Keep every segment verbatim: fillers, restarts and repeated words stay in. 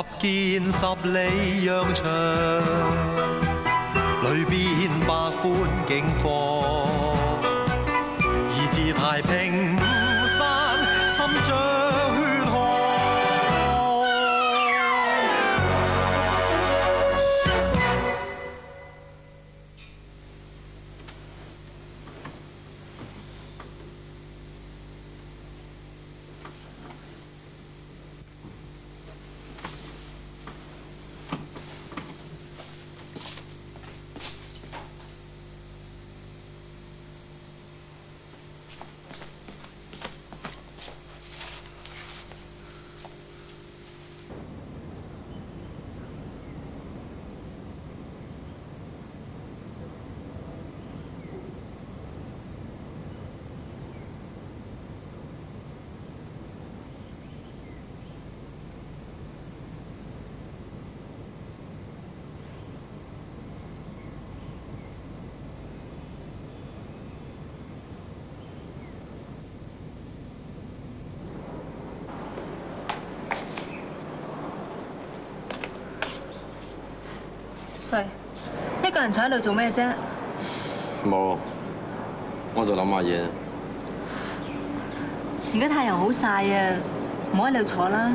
見十里洋場，裏邊百般景況，而自太平山，心着血汗。 瑞，一個人坐喺度做咩啫？ 冇，我喺度諗下嘢。 而家太陽好曬啊，唔好喺度坐啦。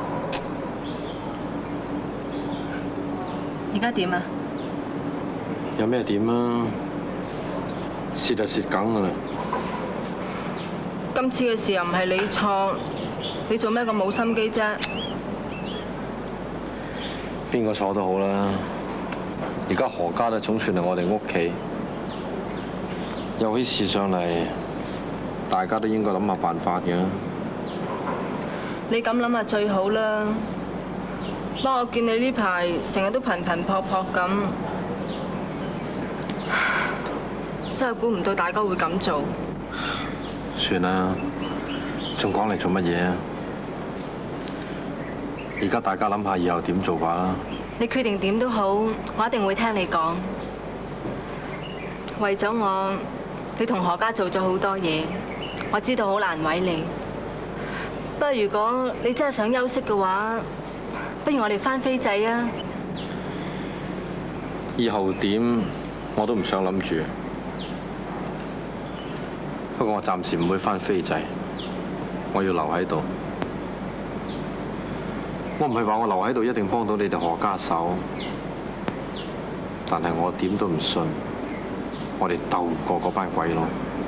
而家點啊？ 有咩點啊？蝕就蝕梗噶啦。 今次嘅事又唔係你錯，你做咩咁冇心機啫？ 邊個錯都好啦。 而家何家都總算係我哋屋企，有啲事上嚟，大家都應該諗下辦法嘅。 你咁諗啊最好啦。不過我見你呢排成日都頻頻撲撲咁，真係估唔到大家會咁做。 算啦，仲講嚟做乜嘢啊？而家大家諗下以後點做法啦。 你決定點都好，我一定會聽你講。為咗我，你同何家做咗好多嘢，我知道好難為你。不過如果你真係想休息嘅話，不如我哋返飛仔啊！ 以後點我都唔想諗住。不過我暫時唔會返飛仔，我要留喺度。 我唔係話我留喺度一定幫到你哋何家手，但係我點都唔信，我哋鬥唔過嗰班鬼佬。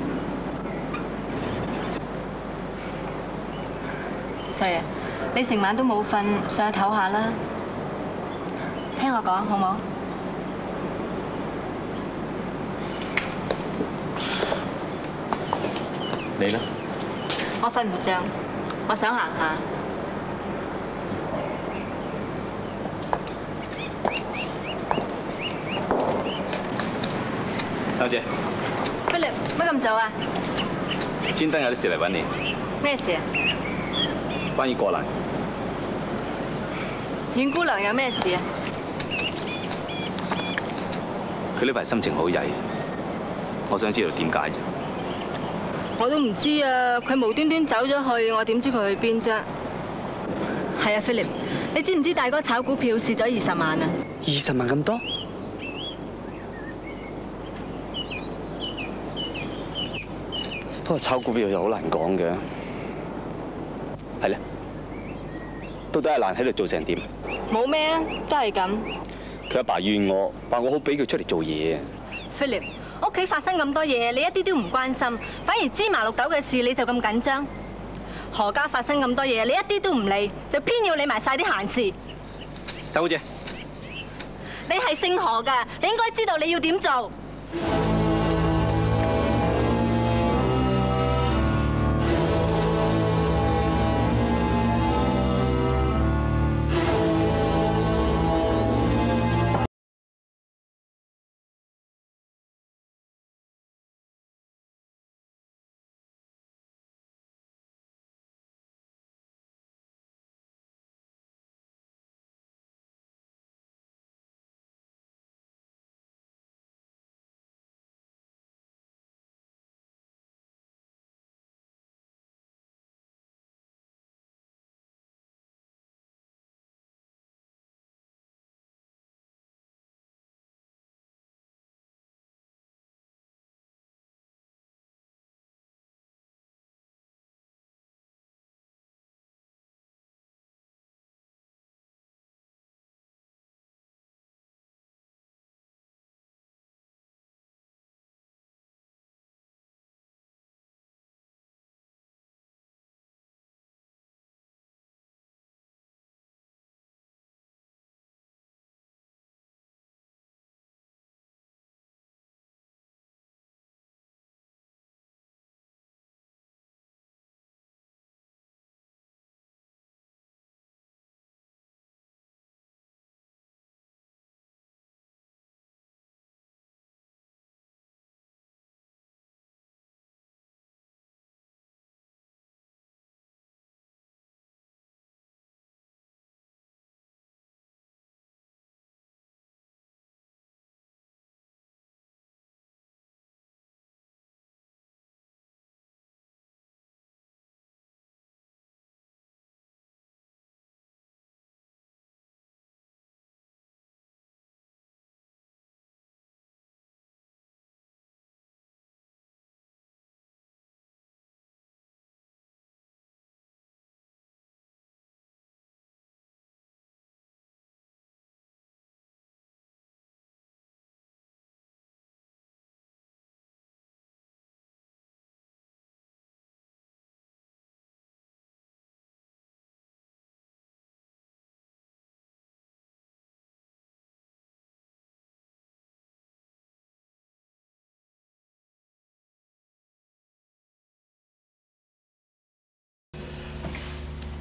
瑞啊，你成晚都冇瞓，上去唞下啦。聽我講好冇？ 你呢？ 我瞓唔着，我想行下。 小姐 Philip， 乜咁早啊？ 專登有啲事嚟揾你。 咩事啊？ 關於過蘭。 阮姑娘有咩事啊？ 佢呢排心情好曳，我想知道點解啫。 我都唔知啊！佢無端端走咗去，我點知佢去邊啫？係啊 ，Philip， 你知唔知大哥炒股票蝕咗二十萬啊？ 二十萬咁多？ 不過炒股票又好難講嘅， 係咧，到底阿蘭喺度做成點？ 冇咩啊，都係咁。 佢阿爸怨我，話我好俾佢出嚟做嘢。 Philip， 屋企發生咁多嘢，你一啲都唔關心，反而芝麻綠豆嘅事你就咁緊張。何家發生咁多嘢，你一啲都唔理，就偏要理埋晒啲閒事。 周小姐， 你係姓何㗎，你應該知道你要點做。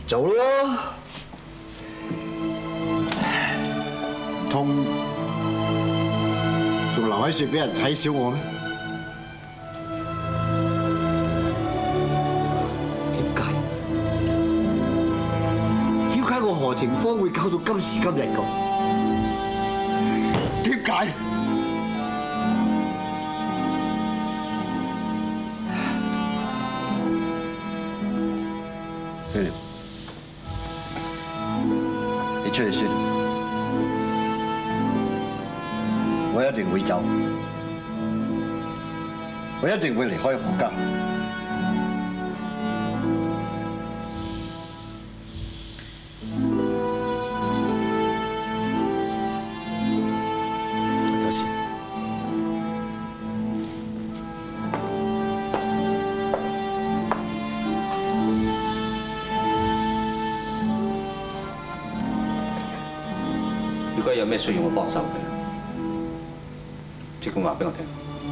做咯。痛，仲留喺處俾人睇小我咩？點解？點解我何庭芳會搞到今時今日咁？點解？菲廉，你出去先。 我一定會走，我一定會離開何家。 走先。如果有咩需要我幫手嘅， 即管話俾我聽。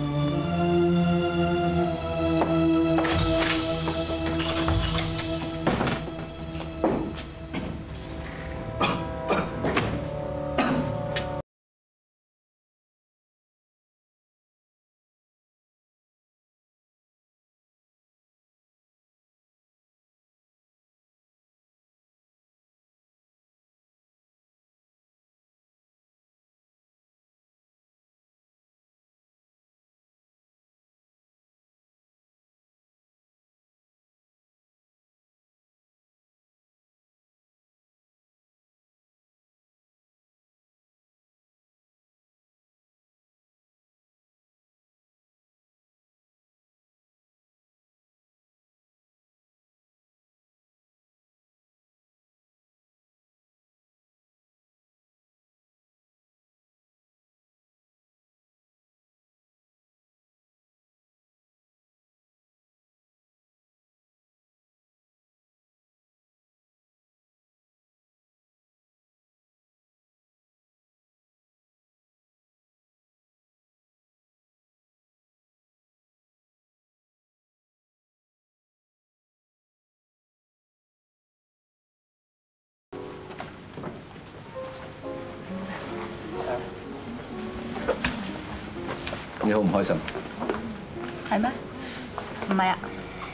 你好唔開心？ 係咩？唔係啊。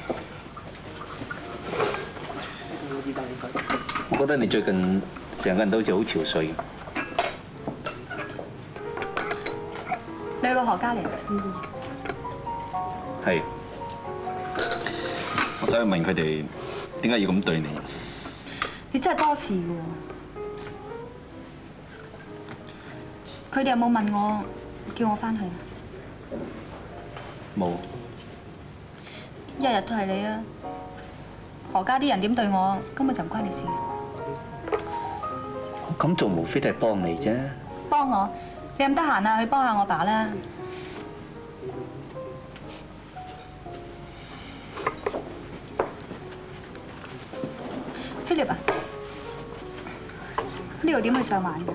我覺得你最近成個人都好似好憔悴。 你係個何家嚟㗎？ 係。我走去問佢哋點解要咁對你。 你真係多事㗎喎！佢哋有冇問我叫我翻去啊？ 冇， 日日都係你啊！何家啲人點對我，根本就唔關你事。 我咁做無非都係幫你啫。 幫我？你咁得閒啊，去幫下我爸啦。Philip 啊，呢度點去上環㗎？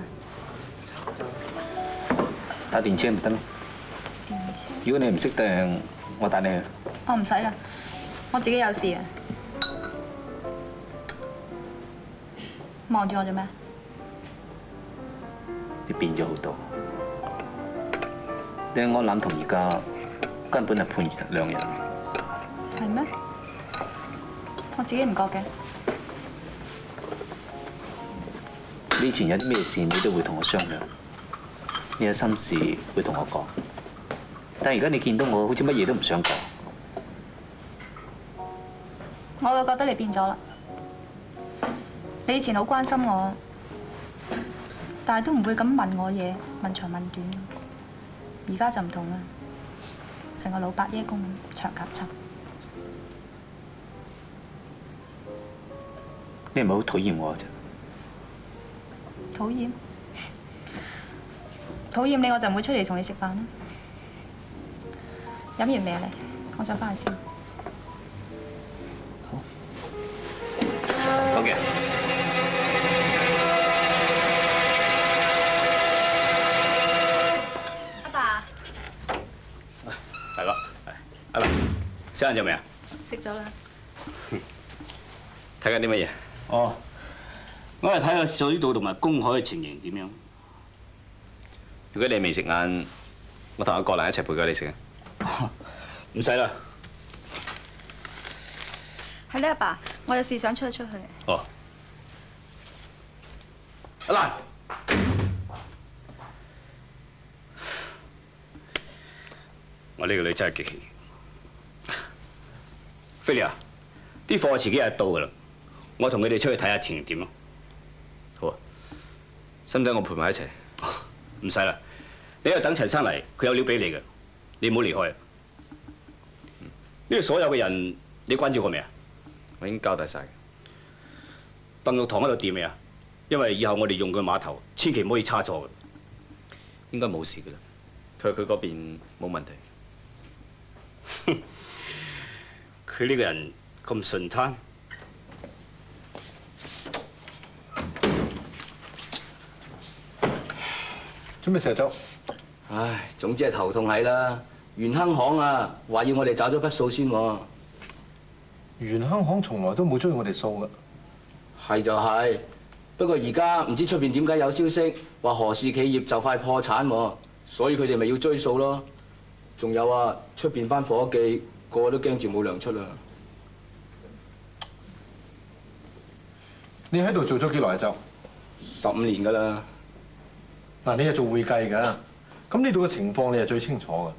搭電車咪得咯。 如果你唔識訂，我帶你去。 我唔使啦，我自己有事啊。望住我做咩？ 你變咗好多。你喺安南同而家根本係判兩人。 係咩？我自己唔覺嘅。 你以前有啲咩事，你都會同我商量。你有心事會同我講。 但係而家你見到我，好似乜嘢都唔想講。 我就覺得你變咗啦。你以前好關心我，但係都唔會咁問我嘢，問長問短。而家就唔同啦，成個老伯爺公咁長夾插。 你係咪好討厭我啫？ 討厭？討厭你我就唔會出嚟同你食飯啦。 飲完未啊？你，我想翻去先。 好。好嘅。 阿爸。 大哥，阿爸，食晏咗未啊？ 食咗啦。 睇緊啲乜嘢？ 哦，我嚟睇下水道同埋公海嘅情形點樣。 如果你未食晏，我同阿國蘭一齊陪佢你食啊。 唔使啦。 係咧，阿爸，我有事想出一出去。 哦。阿蘭，我呢個女真係激氣。菲利亞，啲貨遲幾日到㗎啦，我同佢哋出去睇下情形點咯。好啊。 使唔使我陪埋一齊？ 唔使啦，你喺度等陳生嚟，佢有料俾你嘅，你唔好離開。呢度所有嘅人，你關照過未啊？ 我已經交代晒。 鄧玉堂嗰度掂未啊？因為以後我哋用佢碼頭，千祈唔可以差錯嘅。 應該冇事㗎啦，佢佢嗰邊冇問題。 佢呢個人咁順攤。 做咩成日走？ 唉，總之係頭痛係啦。元亨行啊，話要我哋找咗筆數先喎。 元亨行從來都冇追我哋數㗎。 係就係，不過而家唔知出邊點解有消息話何氏企業就快破產喎，所以佢哋咪要追數咯。仲有啊，出邊班伙計個個都驚住冇糧出啦。 你喺度做咗幾耐啊？周？ 十五年㗎啦。 嗱，你係做會計㗎，咁呢度嘅情況你係最清楚㗎。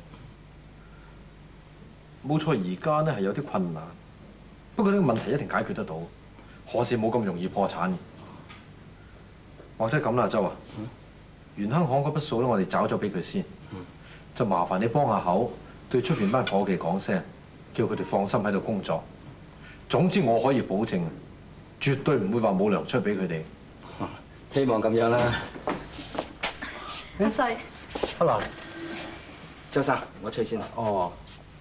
冇錯，而家呢係有啲困難，不過呢個問題一定解決得到。何氏冇咁容易破產。或者咁啦，周啊，嗯、元亨行嗰筆數咧，我哋找咗俾佢先，嗯、就麻煩你幫下口，對出邊班伙計講聲，叫佢哋放心喺度工作。總之我可以保證，絕對唔會話冇糧出俾佢哋。 希望咁樣啦。 阿細， 阿蘭， 周生，我出去先啦。 哦。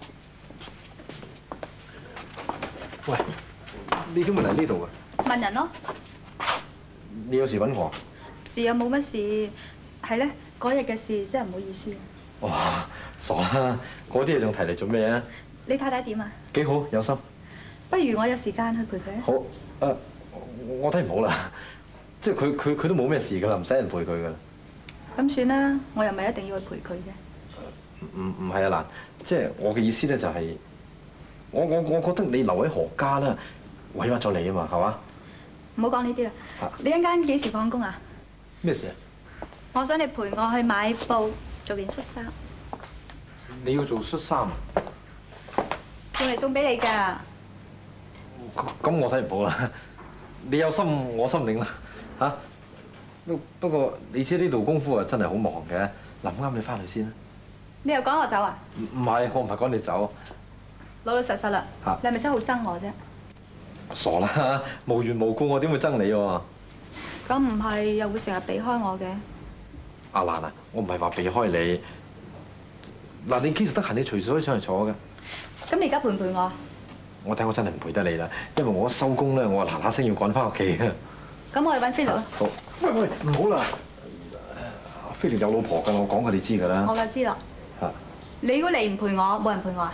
喂，你點會嚟呢度㗎？ 問人咯。 你有事揾我？ 事又冇乜事，係咧，嗰日嘅事真係唔好意思。 哇，傻啦！嗰啲嘢仲提嚟做咩啊？ 你太太點啊？ 幾好，有心。 不如我有時間去陪佢啊？ 好，誒，我睇唔好啦，即係佢佢佢都冇咩事㗎啦，唔使人陪佢㗎啦。咁算啦，我又咪一定要去陪佢嘅。 唔唔係啊，嗱，即係我嘅意思咧就係，我我我覺得你留喺何家啦，委屈咗你啊嘛，係嘛？ 唔好講呢啲啦。你一陣間幾時放工啊？ 咩事啊？ 我想你陪我去買布做件恤衫。 你要做恤衫啊？ 送嚟送俾你㗎。 咁我睇唔好啦，你有心我心領啦，嚇。不不過你知呢度功夫啊真係好忙嘅，臨啱你翻去先啦。 你又趕我走啊？ 唔唔係，我唔係趕你走。 老老實實啦，你係咪真係好憎我啫？ 傻啦，無緣無故我點會憎你喎？ 咁唔係又會成日避開我嘅？ 阿蘭啊，我唔係話避開你。嗱，你幾時得閒，你隨時可以上嚟坐㗎。 咁你而家陪唔陪我？ 我睇我真係唔陪得你啦，因為我一收工咧，我嗱嗱聲要趕翻屋企嘅。咁我去揾菲力啦。 好，喂喂，唔好啦，菲力有老婆㗎，我講過你知㗎啦。 我梗知啦。 嚇！ 你如果你唔陪我，冇人陪我啊？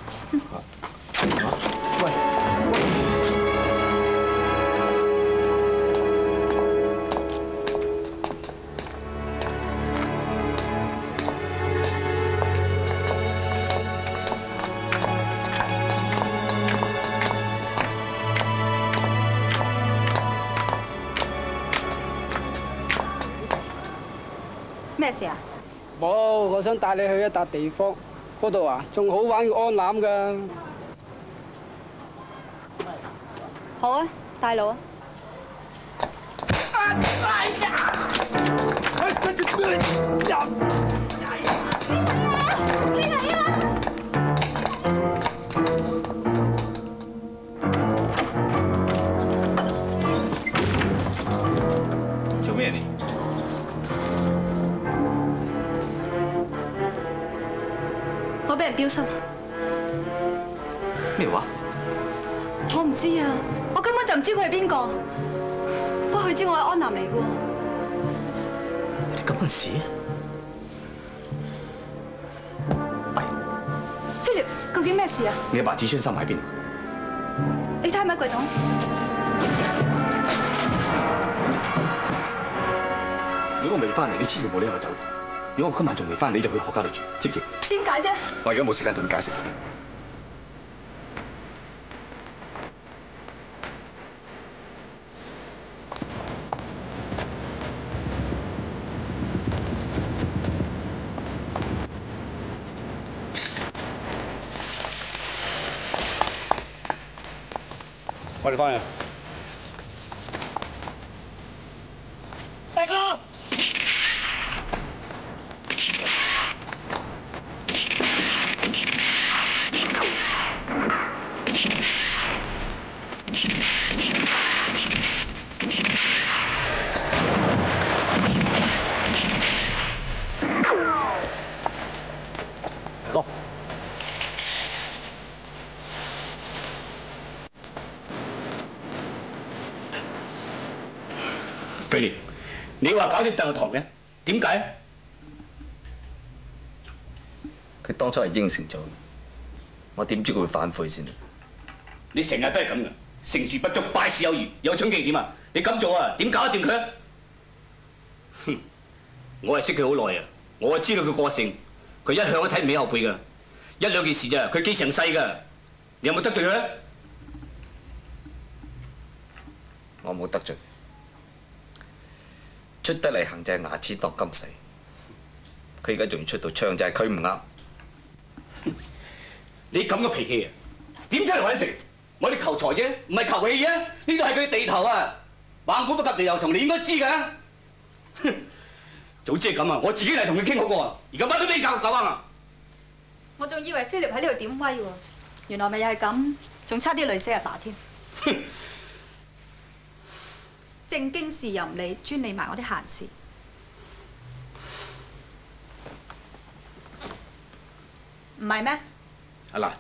喂！ 咩事啊？ 冇，我想帶你去一笪地方，嗰度啊仲好玩過安攬㗎。 好啊，帶路啊！ 做咩你？ 我俾人標心。 咩話？ 我唔知啊，我根本就唔知佢係邊個。不過佢知我係安南嚟嘅喎。 你咁嘅事？ 菲力，究竟咩事啊？ 你阿爸子孫心喺邊？ 你睇下咪櫃桶。 我未翻嚟，你千祈冇理由走。如果我今晚仲未翻，你就去學家度住，知唔知？ 點解啫？ 我而家冇時間同你解釋。 我哋翻去。 大哥。 落。菲廉，你話搞掂鄧玉堂嘅，點解？ 佢當初係應承咗，我點知佢會反悔先？ 你成日都係咁嘅，成事不足，敗事有餘，有搶忌點啊？你咁做啊，點搞得掂佢啊？哼！我係識佢好耐啊，我知道佢個性，佢一向都睇唔起後輩㗎，一兩件事咋，佢記成世㗎。你有冇得罪佢咧？ 我冇得罪，出得嚟行就係牙齒當金使。佢而家仲要出到唱就係佢唔啱。 你咁嘅脾氣啊，點出嚟揾食？我哋求財啫，唔係求氣啊！呢度係佢地頭啊，猛虎不及地頭蟲，你應該知㗎。哼！早知係咁啊，我自己嚟同佢傾好過啊！而家乜都俾你搞搞啊！ 我仲以為菲力喺呢度點威喎，原來咪又係咁，仲差啲累死阿爸添。正經事又唔理，專理埋我啲閒事。唔係咩？ 阿蘭，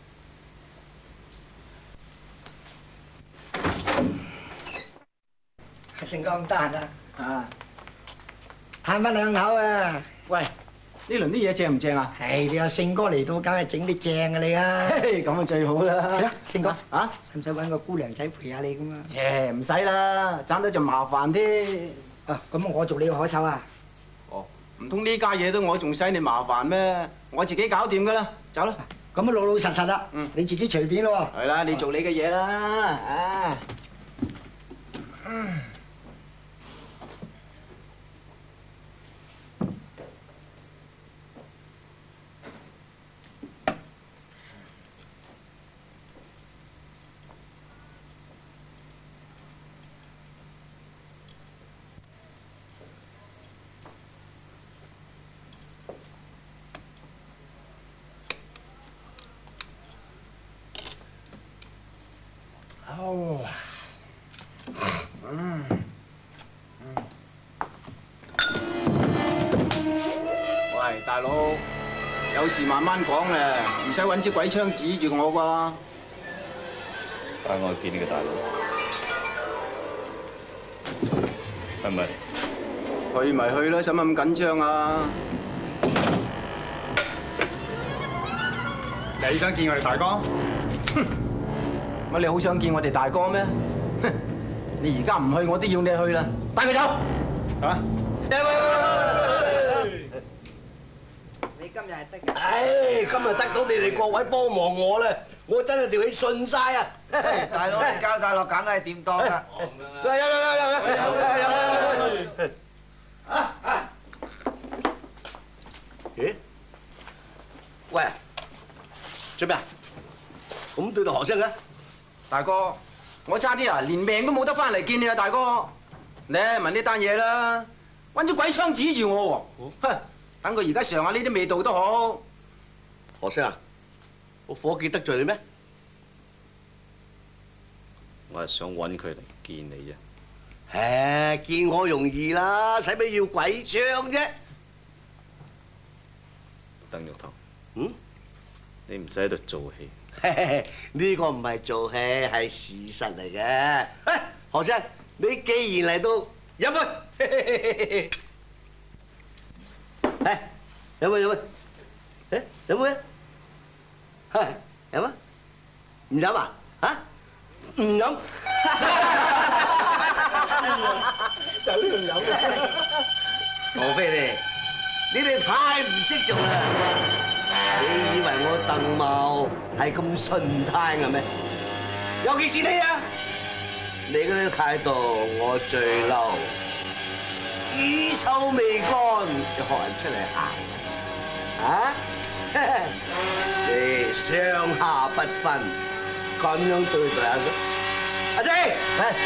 阿成哥咁得閒啊？啊，嘆翻兩口啊！ 喂，呢輪啲嘢正唔正啊？ 係你阿勝哥嚟到，梗係整啲正嘅你啊！ 咁啊最好啦。 係啦，勝哥啊， 使唔使揾個姑娘仔陪下你咁啊？ 切，唔使啦，爭得就麻煩啲。 啊，咁我做你個海手啊？ 哦，唔通呢家嘢都我仲使你麻煩咩？我自己搞掂噶啦，走啦。 咁啊老老實實啦，嗯，你自己隨便咯喎。 係啦，你做你嘅嘢啦，啊。 哦，嗯， 喂，大佬，有事慢慢講咧，唔使揾支鬼槍指住我啩。 帶我去見呢個大佬，係咪？ 去咪去咯，使乜咁緊張啊？ 你想見我哋大哥？ 哼！乜你好想見我哋大哥咩？哼！你而家唔去，我都要你去啦！帶佢走！ 嚇！ 你今日係得嘅。 唉，今日得到你哋各位幫忙我咧，我真係條氣順晒啊！ 大佬，你交大落簡係點當㗎？ 有有有有有有有！啊啊！咦？喂，做咩啊？咁對到何聲嘅？ 大哥，我差啲啊，連命都冇得翻嚟見你啊，大哥！你問呢單嘢啦，揾支鬼槍指住我喎，哼！等佢而家嘗下呢啲味道都好。 何聲啊？我伙計得罪你咩？ 我係想揾佢嚟見你啫。 誒，見我容易啦，使乜要鬼槍啫？ 鄧玉堂， 嗯？ 你唔使喺度做戲。 呢個唔係做戲，係事實嚟嘅。誒，何生，你既然嚟到，飲杯。誒，飲杯飲杯。誒，飲杯。係，飲啊？唔飲啊？嚇？唔飲。 酒都唔飲嘅。 王飛你，你哋太唔識做啦！你以為我鄧茂係咁順攤嘅咩？尤其是你啊！你嗰啲態度我最嬲，乳臭未乾就學人出嚟行，啊！你上下不分，咁樣對待阿叔，阿四，嚟。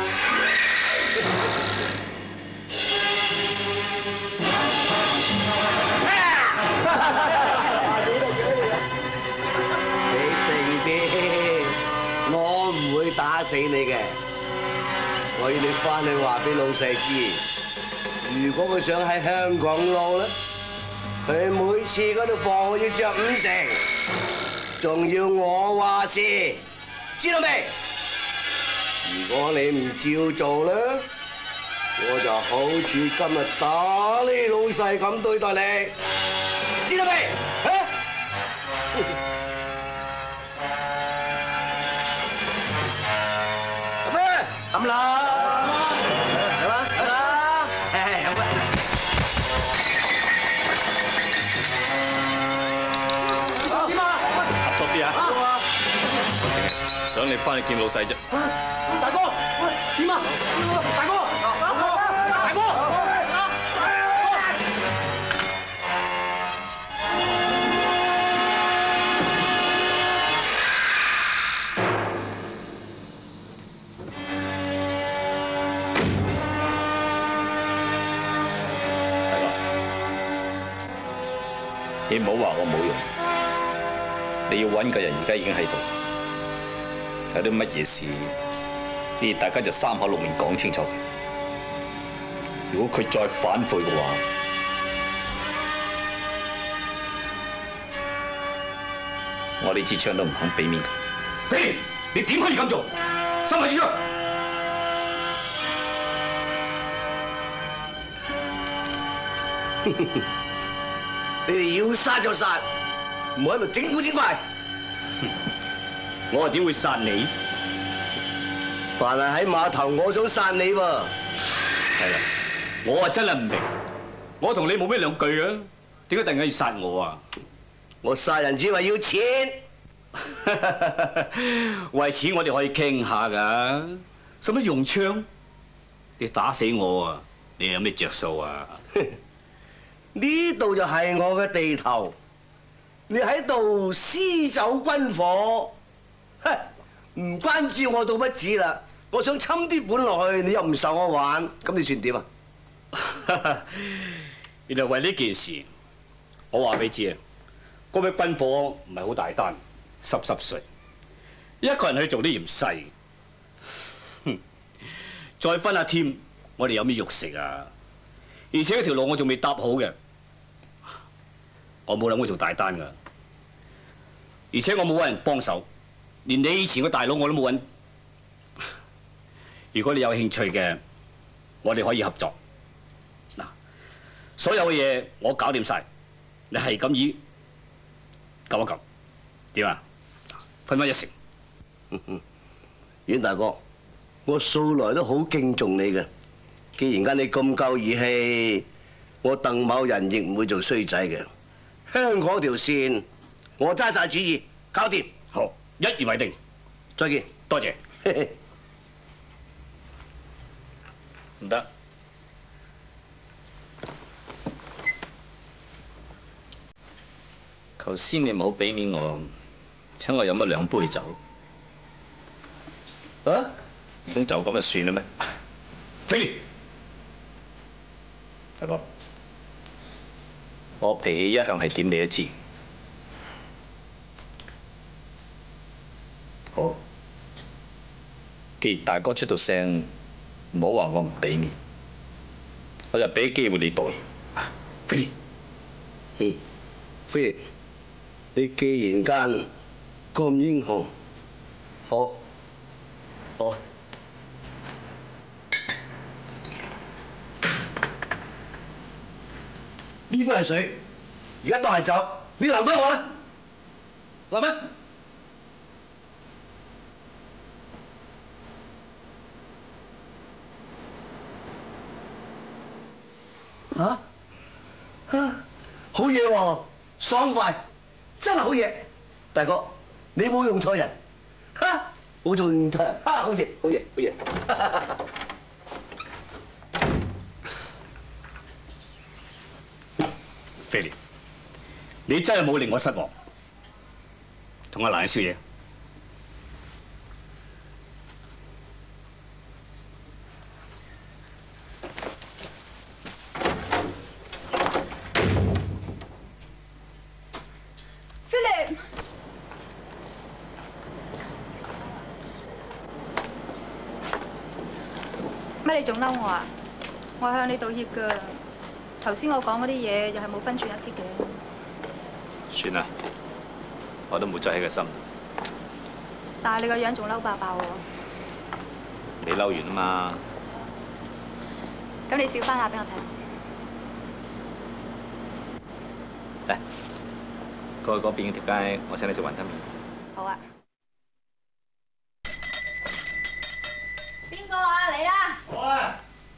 你定啲，我唔會打死你嘅。我要你翻去話俾老細知，如果佢想喺香港撈咧，佢每次嗰度貨要着五成，仲要我話事，知道未？如果你唔照做咧，我就好似今日打你老細咁對待你，知道未？啊！咩？咁啦。 想你翻去見老細啫。 大哥，喂，點啊？大哥，大哥，大哥， 大哥，你唔好話我冇用，你要揾嘅人而家已經喺度。有啲乜嘢事，你哋大家就三口六面講清楚佢。如果佢再反悔嘅話，我呢支槍都唔肯俾面佢。飛，你點可以咁做？收埋支槍！ 你哋要殺就殺，唔好喺度整蠱整怪。 我又點會殺你？ 但係喺碼頭，我想殺你喎。 係啦，我啊真係唔明，我同你冇咩兩句啊，點解突然間要殺我啊？ 我殺人只為要錢， 為錢我哋可以傾下㗎，使乜用槍？你打死我啊！你有咩着數啊？ 呢度就係我嘅地頭，你喺度私走軍火。唔關照我到不止啦！我想侵啲本落去，你又唔受我玩，咁你算點啊？ 原來為呢件事，我話俾你知啊，嗰筆軍火唔係好大單，濕濕碎，一個人去做啲嫌細。再分下添，我哋有咩肉食啊？而且條路我仲未搭好嘅，我冇諗過做大單㗎，而且我冇揾人幫手。連你以前個大佬我都冇揾，如果你有興趣嘅，我哋可以合作。嗱，所有嘅嘢我搞掂晒，你係咁意撳一撳，點啊？分翻一成。 阮大哥，我素來都好敬重你嘅，既然間你咁夠義氣，我鄧某人亦唔會做衰仔嘅。香港條線，我揸晒主意，搞掂。 好。一言為定， 再見， 多謝。唔得，頭先你冇俾面我，請我飲咗兩杯酒。啊？咁就咁就算啦咩？飛！大哥，我脾氣一向係點你都知。好，既然大哥出到聲，唔好話我唔俾面，我就俾機會你對。飛， 嗯，飛，你既然間咁英雄，好，好。呢杯係水，而家當係酒，你淋翻我啦，淋咩？ 嚇嚇，好嘢喎，爽快，真係好嘢。大哥，你冇用錯人，嚇，冇做用錯人，啊，好嘢，好嘢，好嘢。 菲廉，你真係冇令我失望。同阿蘭少爺， 菲廉，乜你仲嬲我啊？我係向你道歉㗎。頭先我講嗰啲嘢又係冇分寸一啲嘅。 算啦，我都冇再喺個心。 但係你個樣仲嬲爆爆喎。 你嬲完啊嘛？ 咁你笑翻下俾我睇。 嚟，過去嗰邊條街，我請你食雲吞麵。 好啊。邊個啊？嚟啦！ 我啊。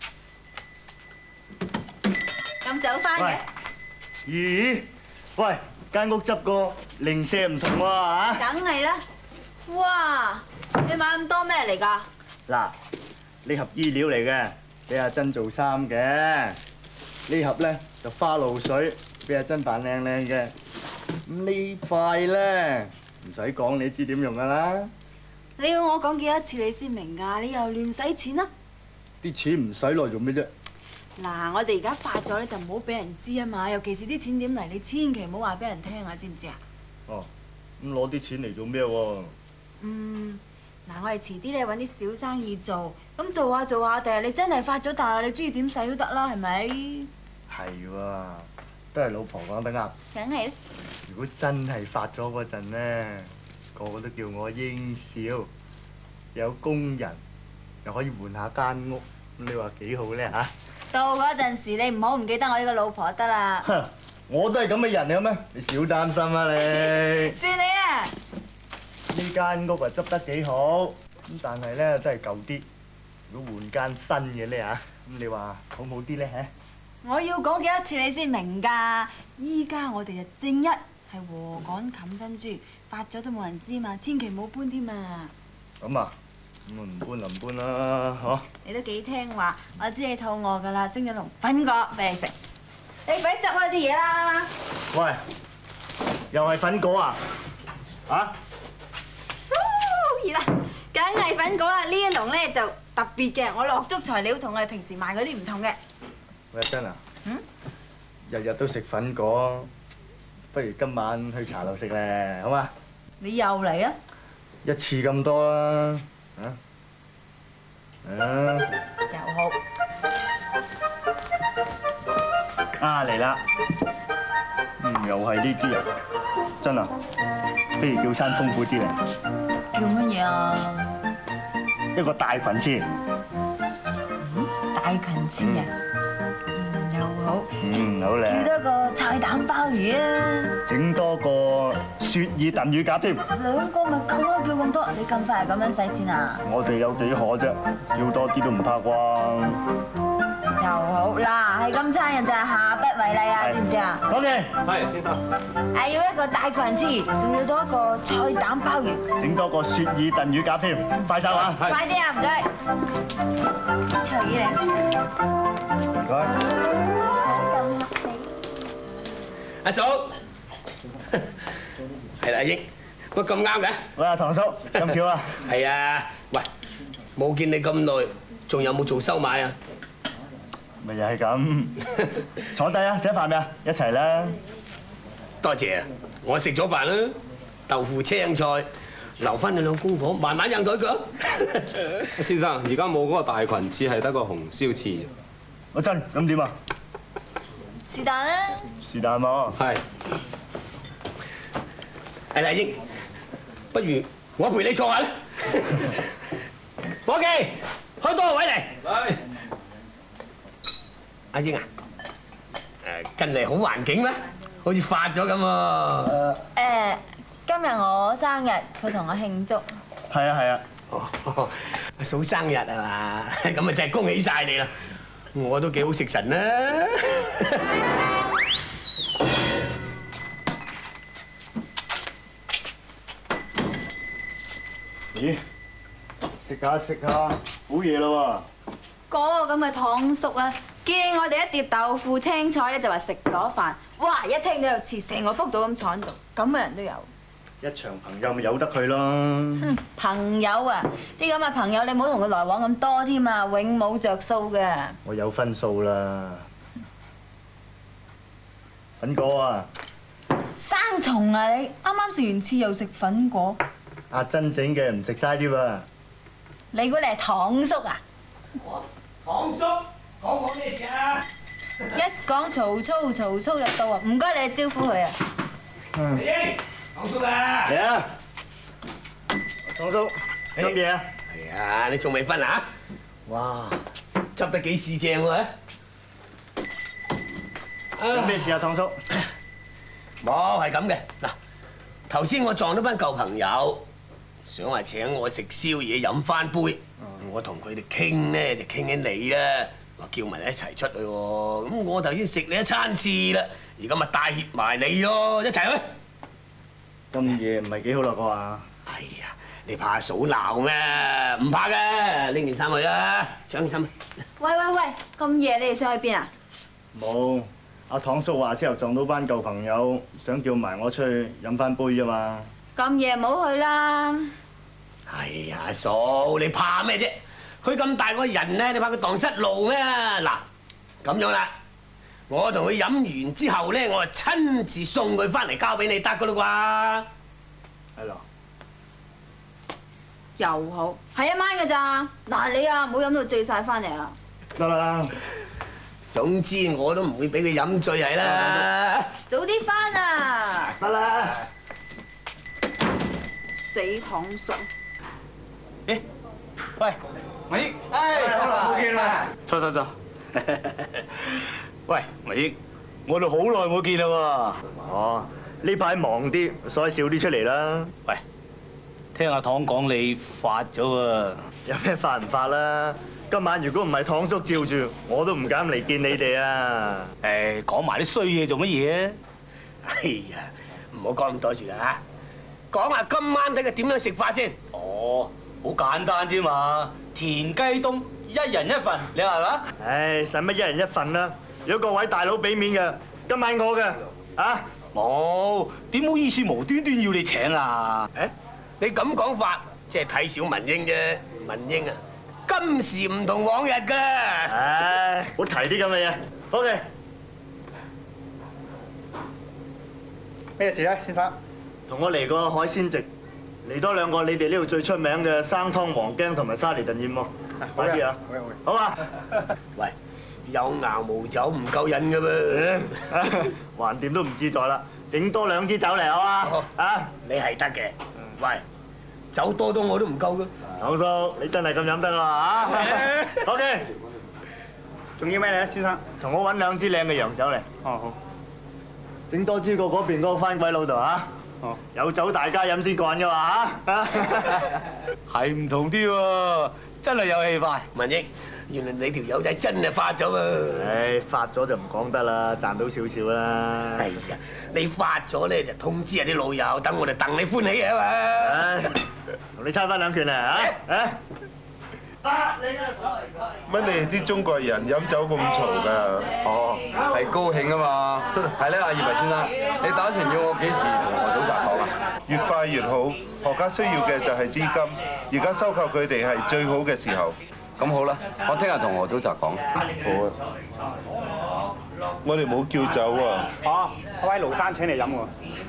咁早翻嘅？ 咦？喂，間屋執過，零舍唔同喎嚇！ 梗係啦！哇，你買咁多咩嚟㗎？ 嗱，呢盒衣料嚟嘅，俾阿珍做衫嘅。呢盒咧就花露水，俾阿珍扮靚靚嘅。咁呢塊咧唔使講，你知點用㗎啦。 你要我講幾多次你先明㗎？你又亂使錢啦！ 啲錢唔使來做咩啫？ 嗱，我哋而家發咗咧就唔好俾人知啊嘛，尤其是啲錢點嚟，你千祈唔好話俾人聽啊，知唔知啊？ 哦，咁攞啲錢嚟做咩喎？ 嗯，嗱，我哋遲啲咧揾啲小生意做，咁做下做下，第日你真係發咗達，你中意點使都得啦，係咪？ 係喎，都係老婆講得啱。 梗係啦。 如果真係發咗嗰陣咧，個個都叫我英少，有工人，又可以換下間屋，咁你話幾好咧嚇？ 到嗰陣時，你唔好唔記得我呢個老婆得啦。 哼，我都係咁嘅人嚟嘅咩？你少擔心啊你。 算你啦。 呢間屋啊執得幾好，咁但係咧真係舊啲。如果換間新嘅咧嚇，咁你話好唔好啲咧嚇？ 我要講幾多次你先明㗎？依家我哋就正一係禾稈冚珍珠，發咗都冇人知嘛，千祈唔好搬添啊！ 咁啊？咁啊唔搬就唔搬啦，嗬！ 你都幾聽話，我知你肚餓㗎啦，蒸咗籠粉果俾你食。你快執開啲嘢啦！ 喂，又係粉果啊？啊？ 好熱啊！梗係粉果啊！呢一籠咧就特別嘅，我落足材料同我哋平時賣嗰啲唔同嘅。 喂，珍啊！ 嗯？ 日日都食粉果，不如今晚去茶樓食咧，好嘛？ 你又嚟啊？ 一次咁多啦。啊！啊！ 又好啊嚟啦！嗯，又係呢啲啊！真啊，不如叫餐豐富啲嚟。 叫乜嘢啊？ 一個大裙翅。 嗯，大裙翅啊！嗯，又好。 嗯，好靚。 叫多個菜膽鮑魚啊！ 整多個雪耳燉乳鴿添。 兩個咪夠咯，叫咁多，你咁快咁樣使錢啊？ 我哋有幾可啫，叫多啲都唔怕啩。 又好嗱，係咁差人就係下不為例啊，知唔知啊？ 講嘅係先生。 係要一個大裙翅，仲要多一個菜膽鮑魚， 整多個雪耳燉乳鴿添，快手啊！ 快啲啊，唔該。隨意嚟。 唔該。 阿嫂，係啦，英，乜咁啱嘅？ 喂，阿唐叔，咁巧啊？ 係啊，喂，冇見你咁耐，仲有冇做收買啊？ 咪又係咁，坐低啊，食飯未啊？一齊啦！ 多謝啊，我食咗飯啦，豆腐青菜，留翻你兩公婆慢慢養佢佢。 先生，而家冇嗰個大裙翅，係得個紅燒翅。 阿珍，咁點啊？ 是但啦。 是但喎。 係。係啦，英，不如我陪你坐下啦。伙計，開多個位嚟。嚟。阿英啊，誒近嚟好環境咩？好似發咗咁喎。 誒，今日我生日，佢同我慶祝。 係啊係啊。 哦，阿嫂生日係嘛？咁啊真係恭喜曬你啦！ 我都幾好食神啦。 咦？食下食下，好嘢啦嗰個咁嘅堂叔啊，見我哋一碟豆腐青菜咧，就話食咗飯，哇！一聽到就似成個福島咁坐喺度，咁嘅人都有。 喎！一場朋友咪由得佢咯。 哼，朋友啊，啲咁嘅朋友你唔好同佢來往咁多添啊，永冇着數嘅。 我有分數啦。粉果啊！ 生蟲啊你！啱啱食完翅又食粉果。 阿珍整嘅唔食晒啲喎。 你估你係堂叔啊？ 堂叔，講講咩事啊？ 一講曹操，曹操就到啊！唔該你去招呼佢啊！ 李英，堂叔啊！ 嚟啊！堂叔，你諗嘢啊？ 係啊，你仲未瞓啊？哇，執得幾時正喎？ 有咩事啊，堂叔？ 冇，係咁嘅。嗱，頭先我撞到班舊朋友，想話請我食宵夜飲翻杯。我同佢哋傾咧，就傾起你啦，話叫埋你一齊出去喎。咁我頭先食你一餐翅啦，而家咪帶挈埋你咯，一齊去。 咁夜唔係幾好啦，我話。 哎呀，你怕嫂鬧咩？唔怕嘅，拎件衫去啦，搶件衫。 喂喂喂，咁夜你哋想去邊啊？ 冇，阿堂叔話之後撞到班舊朋友，想叫埋我出去飲翻杯啫嘛。 咁夜唔好去啦。 哎呀，嫂，你怕咩啫？佢咁大個人咧，你怕佢蕩失路咩？嗱，咁樣啦，我同佢飲完之後咧，我就親自送佢翻嚟交俾你得噶啦啩？係咯。 又好，係一晚㗎咋？嗱你啊，唔好飲到醉晒翻嚟啊！ 得啦。 總之我都唔會俾佢飲醉係啦。 早啲翻啊！ 得啦。 死堂叔！ 誒，喂，文英，唉，好耐冇見啦！坐坐坐。喂，文英，我哋好耐冇見啦喎。 哦，呢排忙啲，所以少啲出嚟啦。 喂，聽阿堂講你發咗喎。 有咩發唔發啦？今晚如果唔係堂叔照住，我都唔敢嚟見你哋啊！ 誒，講埋啲衰嘢做乜嘢啊？ 哎呀，唔好講咁多住啦嚇，講下今晚睇佢點樣食法先。 哦，好簡單啫嘛，田雞冬一人一份，你話係嘛？ 唉，使乜一人一份啦？如果各位大佬俾面嘅，今晚我嘅，啊？ 冇，點好意思無端端要你請啊？ 誒，你咁講法，即係睇小文英啫。文英啊，今時唔同往日㗎。 唉，好提啲咁嘅嘢。OK。咩事咧，先生？同我嚟個海鮮席，嚟多兩個你哋呢度最出名嘅生湯黃驚同埋沙梨燉燕窩。快啲啊！好啊！ 喂，有牙無酒唔夠癮㗎噃。 橫掂都唔自在啦，整多兩支酒嚟好啊！啊， 你係得嘅。喂，酒多多我都唔夠㗎。 堂叔，你真係咁飲得啦嚇！OK。仲要咩咧，先生？同我揾兩支靚嘅洋酒嚟。哦，好。整多支過嗰邊嗰個番鬼佬度啊！哦，有酒大家飲先幹㗎嘛嚇！ 係唔同啲喎，真係有氣派。 文英，原來你條友仔真係發咗喎！ 唉，發咗就唔講得啦，賺到少少啦。 係啊，你發咗咧就通知下啲老友，等我哋戥你歡喜啊嘛！唉， 同你猜翻兩拳啊嚇！啊！ 乜你哋啲中國人飲酒咁嘈㗎？ 哦，係高興啊嘛。係咧，阿葉維先生，你打算要我幾時同何祖澤講啊？ 越快越好。何家需要嘅就係資金，而家收購佢哋係最好嘅時候。 咁好啦，我聽日同何祖澤講。 好啊。我哋冇叫酒啊。 哦，嗰位盧生請你飲喎。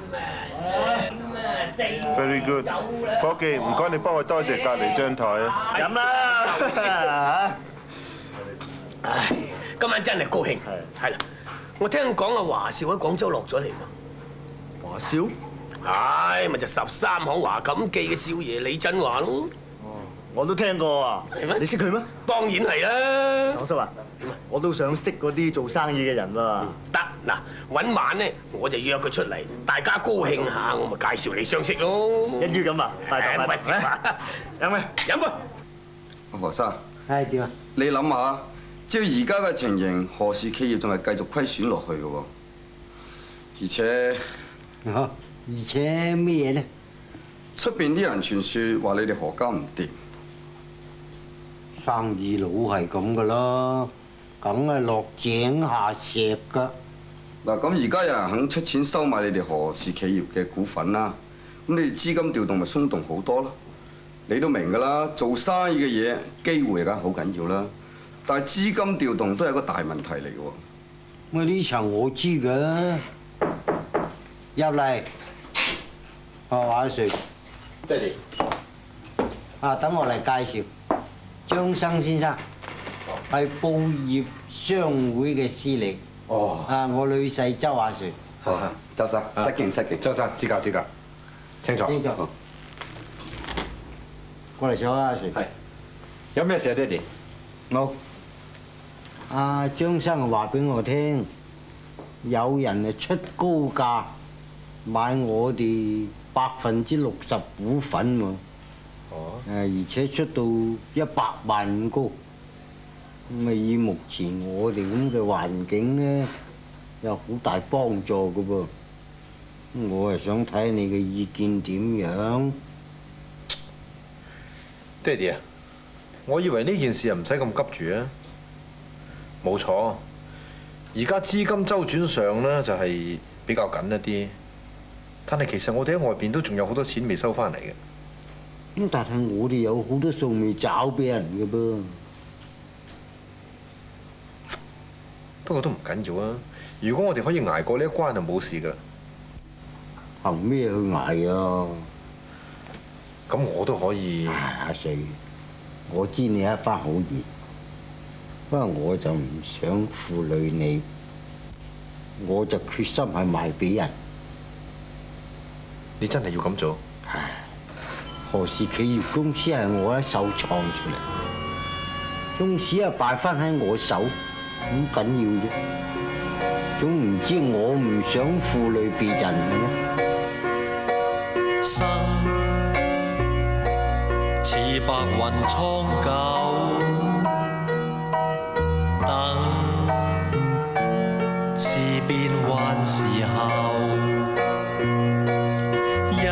Very good，伙計，唔該你幫我多謝隔離張台啊。 飲啦！ 唉，今晚真係高興。係啦，我聽講阿華少喺廣州落咗嚟喎。 華少？ 係，咪就十三行華錦記嘅少爺李振華咯。 哦，我都聽過啊。 係咩？ 你識佢咩？ 當然係啦。 堂叔啊，我都想識嗰啲做生意嘅人喎。 得嗱，揾晚咧我就約佢出嚟，大家高興下，我咪介紹你相識咯。 一於咁啊，拜託拜託。飲咩？ 飲啊！ 何生， 係點啊？ 你諗下， 照而家嘅情形，何氏企業仲係繼續虧損落去嘅喎。而且， 嚇，而且咩嘢咧？ 出邊啲人傳説話你哋何家唔掂。 生意佬係咁噶啦，梗係落井下石噶。 嗱，咁而家有人肯出錢收買你哋何氏企業嘅股份啦，咁你哋資金調動咪鬆動好多咯。你都明㗎啦，做生意嘅嘢機會梗係好緊要啦，但係資金調動都係一個大問題嚟嘅喎。 我呢層我知嘅，入嚟，哦，阿 Sir， 爹哋， 啊，等我嚟介紹，張生先生係報業商會嘅司理。 哦。 啊，我女婿周阿 Sir。 好，周生，失敬失敬。 周生，指教指教，清楚。 清楚。過嚟坐啊，阿 Sir。 係。有咩事啊，爹哋？ 冇。阿張生話俾我聽，有人係出高價買我哋百分之六十股份喎。哦。誒，而且出到一百萬咁高。咁啊，以目前我哋咁嘅環境咧，有好大幫助㗎噃。我係想睇你嘅意見點樣。 爹哋啊，我以為呢件事又唔使咁急住啊。冇錯，而家資金周轉上咧就係比較緊一啲，但係其實我哋喺外邊都仲有好多錢未收翻嚟嘅。 咁但係我哋有好多數未找俾人嘅噃。 不過都唔緊要啊！如果我哋可以捱過呢一關就冇事㗎。 憑咩去捱啊？ 咁我都可以。 阿 Sir，我知你一番好意，不過我就唔想負累你，我就決心係賣俾人。 你真係要咁做？ 何氏企業公司係我一手創出嚟，縱使係敗翻喺我手，咁緊要啫。總唔知我唔想負累別人嘅咧。 生似白雲蒼狗，等是變幻時候，一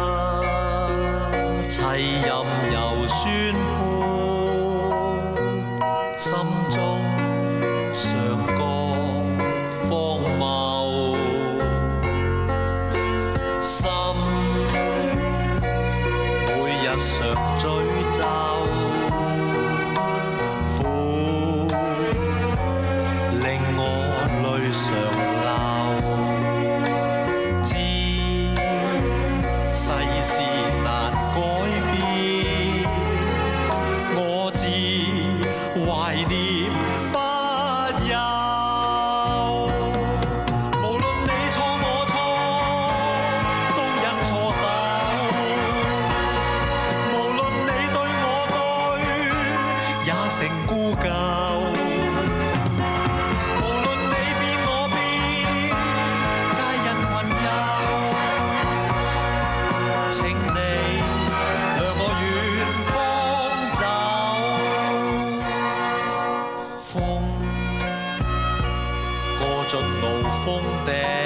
切任由宣判，心中常覺荒謬，心每日常詛咒，苦令我淚常流，知世事難改變，我自懷念不休。無論你錯我錯，都因錯手；無論你對我對，也成孤舊。無論你變我變，皆因困憂。請你讓我遠方走，風過盡怒風笛。